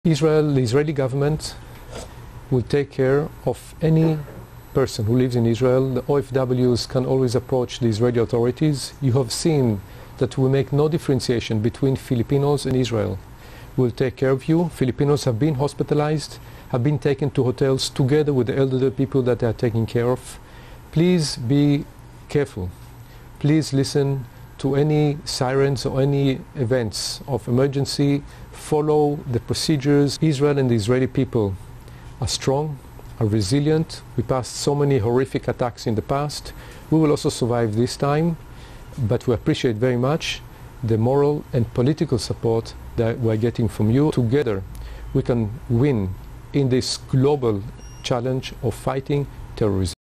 Israel, the Israeli government will take care of any person who lives in Israel. The OFWs can always approach the Israeli authorities. You have seen that we make no differentiation between Filipinos and Israel. We'll take care of you. Filipinos have been hospitalized, have been taken to hotels together with the elderly people that they are taking care of. Please be careful. Please listen to any sirens or any events of emergency. Follow the procedures. Israel and the Israeli people are strong, are resilient. We passed so many horrific attacks in the past. We will also survive this time, but we appreciate very much the moral and political support that we're getting from you. Together we can win in this global challenge of fighting terrorism.